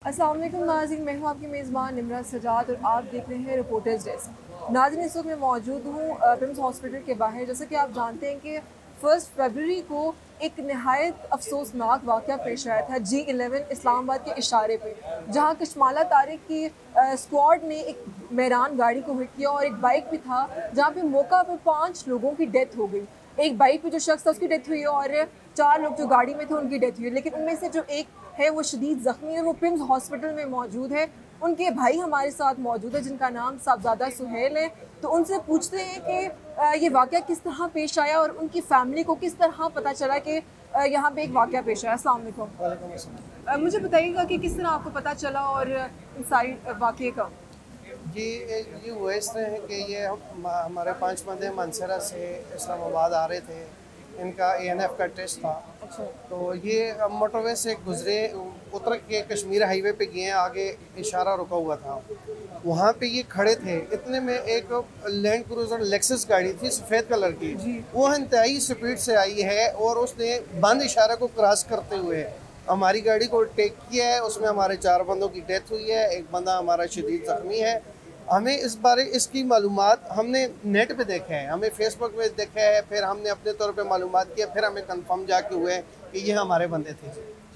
अस्सलाम वालेकुम नाज़रीन, मैं हूँ आपकी मेज़बान निमरा सजाद और आप देख रहे हैं रिपोर्टर्स डेस्क। नाज़रीन, इस वक्त मैं मौजूद हूँ पिम्स हॉस्पिटल के बाहर। जैसा कि आप जानते हैं कि 1 फरवरी को एक नहायत अफसोसनाक वाक़या पेश आया था G11 इस्लामाबाद के इशारे पे, जहाँ कशमाला तारिक की स्क्वाड ने एक मेहरान गाड़ी को हिट किया और एक बाइक भी था, जहाँ पे मौका पर 5 लोगों की डेथ हो गई। एक बाइक पे जो शख्स था उसकी डेथ हुई और 4 लोग जो गाड़ी में थे उनकी डेथ हुई, लेकिन उनमें से जो एक है वो शदीद ज़ख्मी है, वो पिम्स हॉस्पिटल में मौजूद है। उनके भाई हमारे साथ मौजूद है जिनका नाम साहबजादा सुहेल है। तो उनसे पूछते हैं कि ये वाक़या किस तरह पेश आया और उनकी फ़ैमिली को किस तरह पता चला कि यहाँ पे एक वाक़या पेश आया। अस्सलाम वालेकुम। मुझे बताइएगा कि किस तरह आपको पता चला और इन सारी वाक़े का। जी, ये हुआ इस तरह है कि ये हमारे 5 बंदे मानसरा से इस्लामाबाद आ रहे थे। इनका ANF का टेस्ट था। अच्छा। तो ये मोटरवे से गुजरे, उतर के कश्मीर हाईवे पे गए। आगे इशारा रुका हुआ था, वहाँ पे ये खड़े थे। इतने में एक लैंड क्रूजर लेक्सस गाड़ी थी सफ़ेद कलर की, वो इंतहाई स्पीड से आई है और उसने बंद इशारा को क्रॉस करते हुए हमारी गाड़ी को टेक किया है। उसमें हमारे 4 बंदों की डेथ हुई है, एक बंदा हमारा शदीद ज़ख्मी है। हमें इस बारे इसकी मालूमात हमने नेट पे देखा है, हमें फेसबुक पे देखा है, फिर हमने अपने तौर पे मालूमात किया, फिर हमें कंफर्म जाके हुए कि ये हमारे बंदे थे।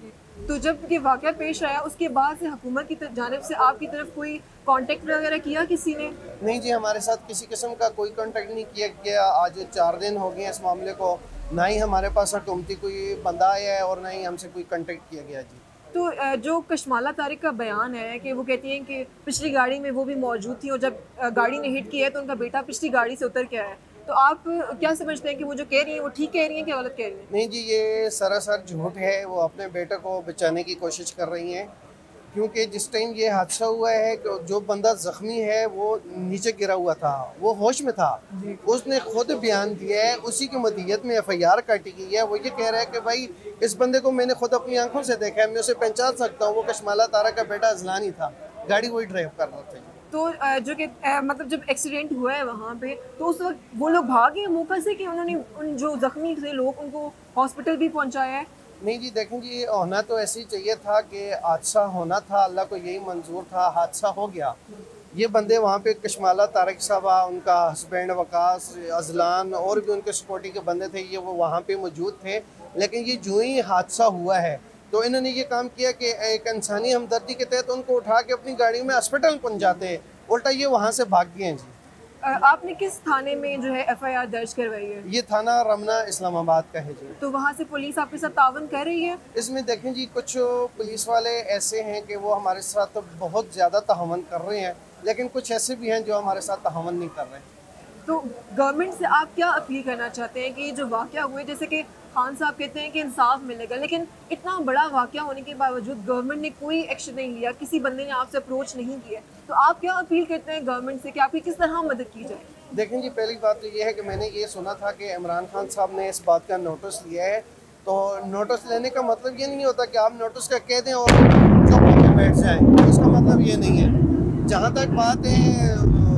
तो जब ये वाक़या पेश आया उसके बाद से हुकूमत की जानिब से आपकी तरफ कोई कांटेक्ट वगैरह किया किसी ने? नहीं जी, हमारे साथ किसी किस्म का कोई कांटेक्ट नहीं किया गया। आज 4 दिन हो गए इस मामले को, ना ही हमारे पास हुकूमती कोई बंदा आया है और ना ही हमसे कोई कांटेक्ट किया गया जी। तो जो कशमाला तारिक का बयान है कि वो कहती हैं कि पिछली गाड़ी में वो भी मौजूद थी और जब गाड़ी ने हिट किया है तो उनका बेटा पिछली गाड़ी से उतर के आया है, तो आप क्या समझते हैं कि वो जो कह रही हैं वो ठीक कह रही हैं कि गलत कह रही हैं? नहीं जी, ये सरासर झूठ है। वो अपने बेटे को बचाने की कोशिश कर रही हैं, क्योंकि जिस टाइम ये हादसा हुआ है कि जो बंदा ज़ख्मी है वो नीचे गिरा हुआ था, वो होश में था। उसने खुद बयान दिया है, उसी की मदीयत में FIR काटी गई है। वो ये कह रहा है कि भाई इस बंदे को मैंने खुद अपनी आंखों से देखा है, मैं उसे पहचान सकता हूँ। वो कशमाला तारा का बेटा अजलानी था, गाड़ी वही ड्राइव कर रहे थे। तो जो कि मतलब जब एक्सीडेंट हुआ है वहाँ पे तो उस वक्त वो लोग भागे मौका से कि उन्होंने उन जो ज़ख्मी थे लोग उनको हॉस्पिटल भी पहुँचाया है? नहीं जी, देखें जी, होना तो ऐसे ही चाहिए था कि हादसा होना था, अल्लाह को यही मंजूर था, हादसा हो गया। ये बंदे वहाँ पे कशमाला तारिक साहबा, उनका हस्बैंड वकास, अजलान और भी उनके सिक्योरिटी के बंदे थे, ये वो वहाँ पे मौजूद थे। लेकिन ये जो ही हादसा हुआ है तो इन्होंने ये काम किया कि एक इंसानी हमदर्दी के तहत उनको उठा के अपनी गाड़ी में हॉस्पिटल पहुँचाते हैं, उल्टा ये वहाँ से भाग गए हैं जी। आपने किस थाने में जो है FIR दर्ज करवाई है? ये थाना रमना इस्लामाबाद का है जी। तो वहाँ से पुलिस आपके साथ तावन कर रही है? इसमें देखें जी, कुछ पुलिस वाले ऐसे हैं कि वो हमारे साथ बहुत ज़्यादा तहावन कर रहे हैं, लेकिन कुछ ऐसे भी हैं जो हमारे साथ तहावन नहीं कर रहे। तो गवर्नमेंट से आप क्या अपील करना चाहते हैं कि जो वाक़या हुए, जैसे कि खान साहब कहते हैं कि इंसाफ मिलेगा, लेकिन इतना बड़ा वाक़या होने के बावजूद गवर्नमेंट ने कोई एक्शन नहीं लिया, किसी बंदे ने आपसे अप्रोच नहीं किया, तो आप क्या अपील करते हैं गवर्नमेंट से कि आपकी किस तरह मदद की जाए? देखें जी, पहली बात तो ये है कि मैंने ये सुना था कि इमरान खान साहब ने इस बात का नोटिस लिया है। तो नोटिस लेने का मतलब ये नहीं होता कि आप नोटिस का कह दें और चुप होकर बैठ जाएँ, उसका मतलब ये नहीं है। जहाँ तक बात है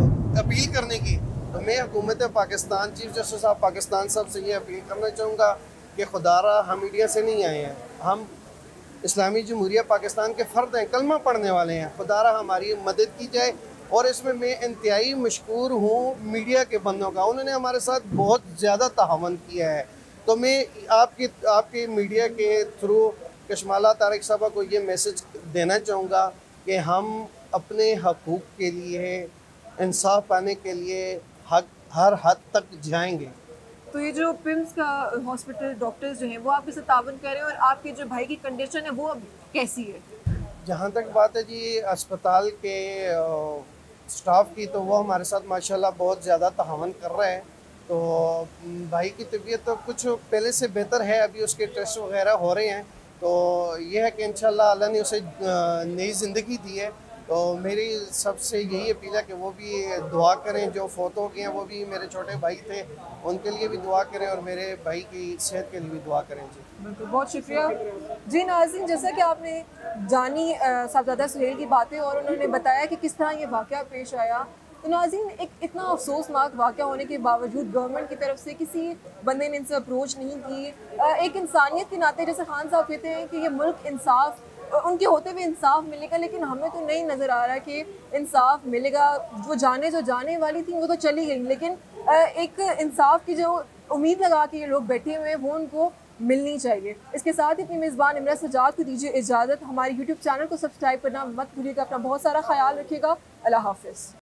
अपील करने की, तो मैं हुकूमत Pakistan, chief justice of Pakistan साहब से ये अपील करना चाहूँगा कि खुदारा हम मीडिया से नहीं आए हैं, हम इस्लामी जमहूरिया पाकिस्तान के फ़र्द हैं, कलमा पढ़ने वाले हैं। खुदारा हमारी मदद की जाए। और इसमें मैं इंतहाई मशकूर हूँ मीडिया के बंदों का, उन्होंने हमारे साथ बहुत ज़्यादा तावन किया है। तो मैं आपके मीडिया के थ्रू कशमाला तारिक साहबा को ये मैसेज देना चाहूँगा कि हम अपने हकूक़ के लिए, इंसाफ पाने के लिए हर हद तक जाएंगे। तो ये जो पिम्स का हॉस्पिटल डॉक्टर्स जो हैं वो आपके साथ तावन कर रहे हैं और आपके जो भाई की कंडीशन है वो अब कैसी है? जहाँ तक बात है जी अस्पताल के स्टाफ की, तो वो हमारे साथ माशाल्लाह बहुत ज़्यादा तावन कर रहे हैं। तो भाई की तबीयत तो कुछ पहले से बेहतर है, अभी उसके टेस्ट वगैरह हो रहे हैं। तो ये है कि इंशाल्लाह अल्लाह ने उसे नई ज़िंदगी दी है। तो मेरी सबसे यही अपील है कि वो भी दुआ करें। जो फोत हो गए हैं वो भी मेरे छोटे भाई थे, उनके लिए भी दुआ करें और मेरे भाई की सेहत के लिए भी दुआ करें जी। बिल्कुल, बहुत शुक्रिया जी। नाज़रीन, जैसा कि आपने जानी साहबजादा सुहेल की बातें और उन्होंने बताया कि किस तरह ये वाक़या पेश आया, तो नाज़रीन एक इतना अफसोसनाक वाक़या होने के बावजूद गवर्नमेंट की तरफ से किसी बंदे ने इनसे अप्रोच नहीं की। एक इंसानियत के नाते, जैसे खान साहब कहते हैं कि ये मुल्क इंसाफ उनके होते हुए इंसाफ मिलेगा, लेकिन हमें तो नहीं नज़र आ रहा कि इंसाफ मिलेगा। वो जाने वाली थी वो तो चली गई, लेकिन एक इंसाफ की जो उम्मीद लगा के ये लोग बैठे हुए हैं वो उनको मिलनी चाहिए। इसके साथ ही अपनी मेज़बान इमरान सजाद को दीजिए इजाज़त। हमारे यूट्यूब चैनल को सब्सक्राइब करना मत भूलिएगा। अपना बहुत सारा ख्याल रखिएगा। अल्लाह हाफ़िज़।